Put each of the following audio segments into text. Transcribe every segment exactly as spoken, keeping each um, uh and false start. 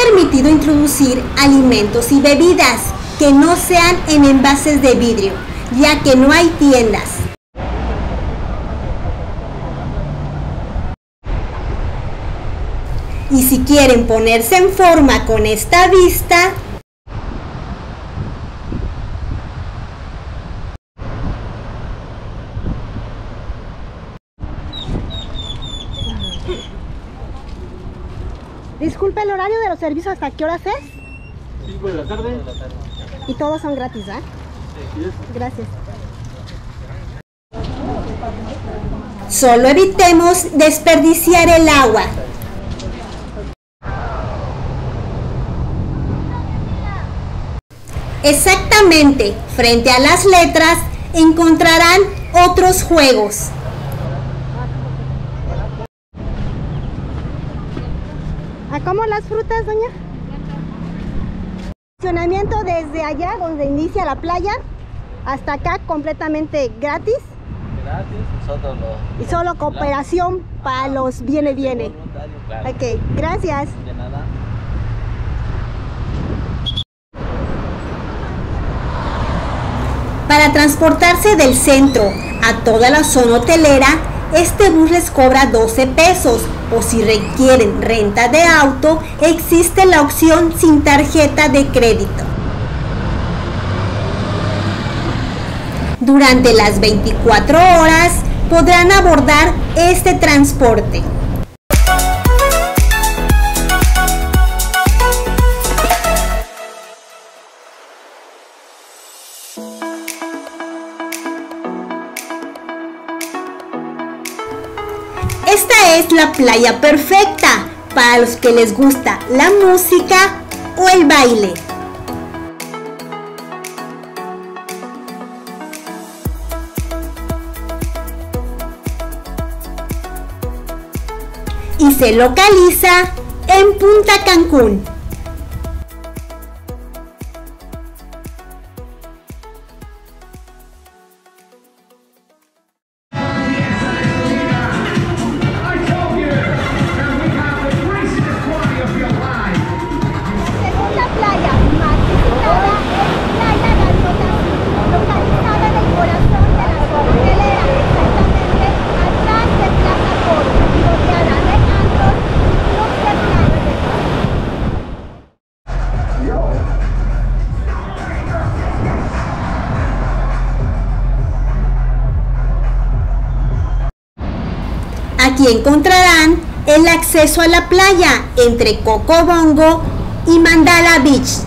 permitido introducir alimentos y bebidas que no sean en envases de vidrio, ya que no hay tiendas. Y si quieren ponerse en forma con esta vista, disculpe, ¿el horario de los servicios hasta qué horas es? cinco de la tarde. Y todos son gratis, ¿ah? Sí. Gracias. Solo evitemos desperdiciar el agua. Exactamente, frente a las letras encontrarán otros juegos. ¿A cómo las frutas, doña? Estacionamiento desde allá, donde inicia la playa, hasta acá completamente gratis. Gratis, nosotros lo... Y solo cooperación para los viene viene. Claro. Ok, gracias. De nada. Para transportarse del centro a toda la zona hotelera, este bus les cobra doce pesos, o si requieren renta de auto, existe la opción sin tarjeta de crédito. Durante las veinticuatro horas podrán abordar este transporte. Esta es la playa perfecta para los que les gusta la música o el baile. Y se localiza en Punta Cancún. Aquí encontrarán el acceso a la playa entre Cocobongo y Mandala Beach.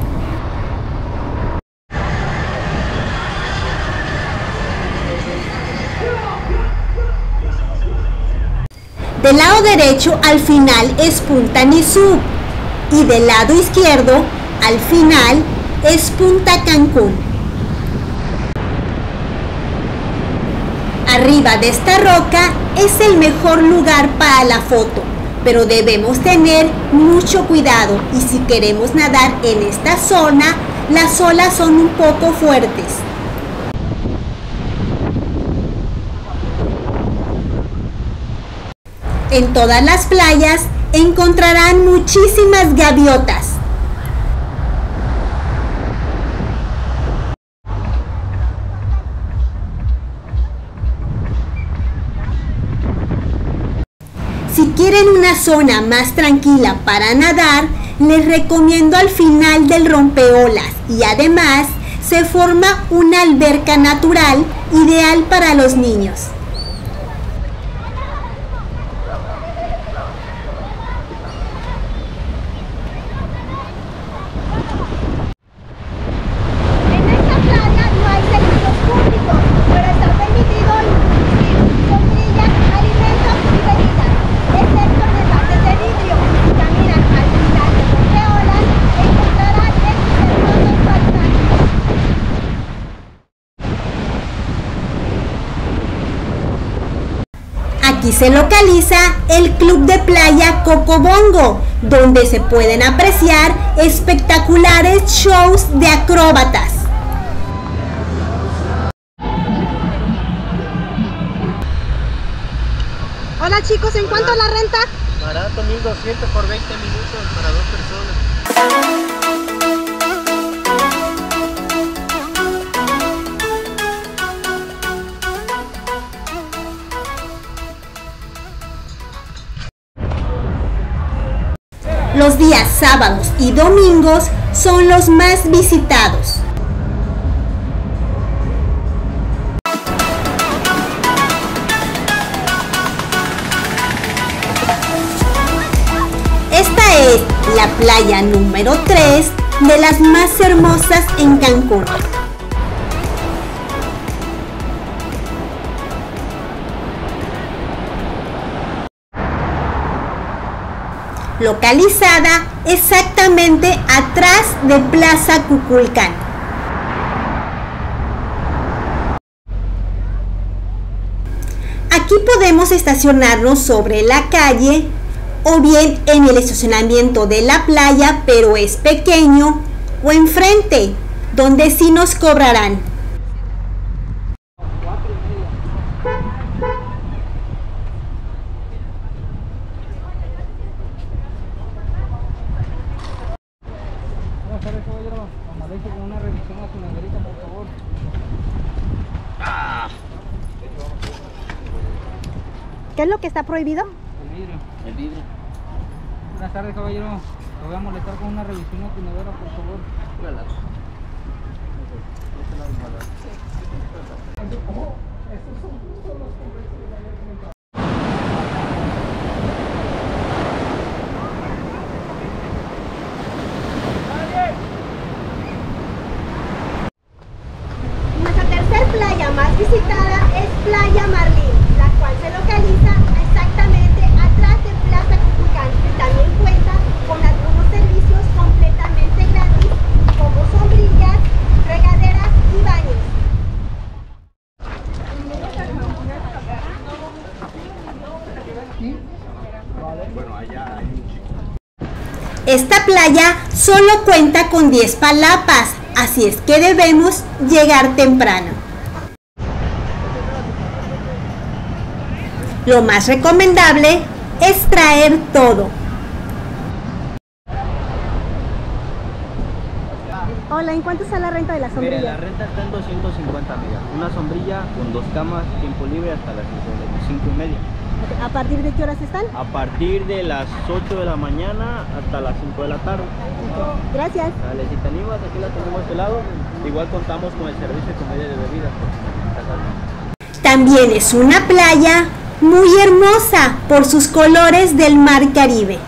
Del lado derecho al final es Punta Nizuc y del lado izquierdo al final es Punta Cancún. Arriba de esta roca es el mejor lugar para la foto, pero debemos tener mucho cuidado y si queremos nadar en esta zona, las olas son un poco fuertes. En todas las playas encontrarán muchísimas gaviotas. Si quieren una zona más tranquila para nadar, les recomiendo al final del rompeolas y además se forma una alberca natural ideal para los niños. Aquí se localiza el Club de Playa Cocobongo, donde se pueden apreciar espectaculares shows de acróbatas. Hola chicos, ¿en cuánto la renta? Barato, mil doscientos por veinte minutos para dos personas. Los días sábados y domingos son los más visitados. Esta es la playa número tres de las más hermosas en Cancún. Localizada exactamente atrás de Plaza Kukulcán. Aquí podemos estacionarnos sobre la calle o bien en el estacionamiento de la playa, pero es pequeño, o enfrente, donde sí nos cobrarán. Buenas tardes, caballero. Amanece con una revisión a su neverita, por favor. ¿Qué es lo que está prohibido? El vidrio. El vidrio. Buenas tardes, caballero. Lo voy a molestar con una revisión a tu nevera, por favor. Nuestra tercer playa más visitada es Playa Marlín, la cual se localiza exactamente atrás de Plaza Kukulcán y también cuenta con algunos servicios completamente gratis como sombrillas, regaderas y baños. Esta playa solo cuenta con diez palapas, así es que debemos llegar temprano. Lo más recomendable es traer todo. Hola, ¿en cuánto está la renta de la Mira, sombrilla? la renta está en doscientos cincuenta, amiga. Una sombrilla con dos camas, tiempo libre hasta las cinco y media. ¿A partir de qué horas están? A partir de las ocho de la mañana hasta las cinco de la tarde. Gracias. Dale, si te animas, aquí la tenemos de este lado. Igual contamos con el servicio de comida y de bebidas. También es una playa muy hermosa por sus colores del mar Caribe.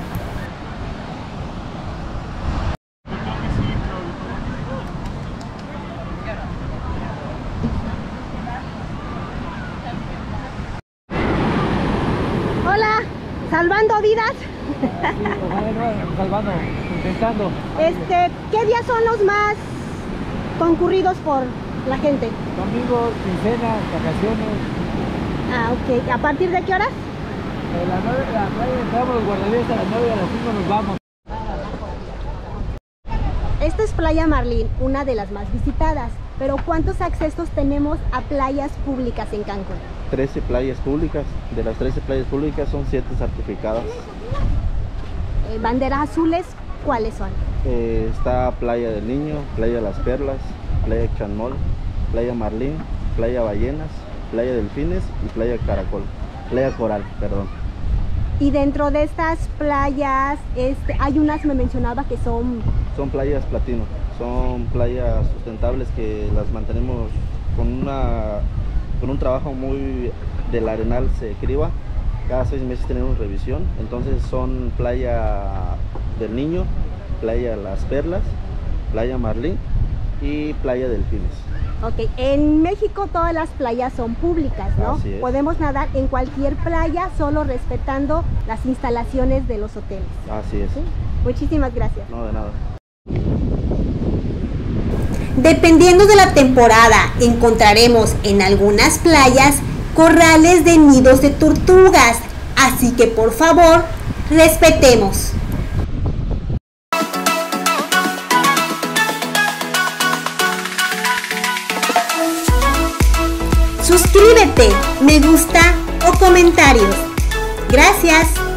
Hola, salvando vidas. Salvando, intentando. Este, ¿qué días son los más concurridos por la gente? Domingos, quincenas, vacaciones. Ah, ok. ¿A partir de qué horas? A las nueve de la playa entramos los guardavidas, a las nueve y a las cinco nos vamos. Esta es Playa Marlín, una de las más visitadas. Pero ¿cuántos accesos tenemos a playas públicas en Cancún? trece playas públicas. De las trece playas públicas son siete certificadas. Eh, banderas azules, ¿cuáles son? Eh, está Playa del Niño, Playa Las Perlas, Playa Chanmol, Playa Marlín, Playa Ballenas, Playa Delfines y Playa Caracol. Playa Coral, perdón. Y dentro de estas playas, este, hay unas, me mencionaba, que son... Son playas platino, son playas sustentables que las mantenemos con, una, con un trabajo muy del arenal, se criba. Cada seis meses tenemos revisión, entonces son Playa del Niño, Playa Las Perlas, Playa Marlín y Playa Delfines. Ok, en México todas las playas son públicas, ¿no? Así es. Podemos nadar en cualquier playa, solo respetando las instalaciones de los hoteles. Así es. ¿Sí? Muchísimas gracias. No, de nada. Dependiendo de la temporada, encontraremos en algunas playas corrales de nidos de tortugas, así que por favor, respetemos. Suscríbete, me gusta o comentarios. Gracias.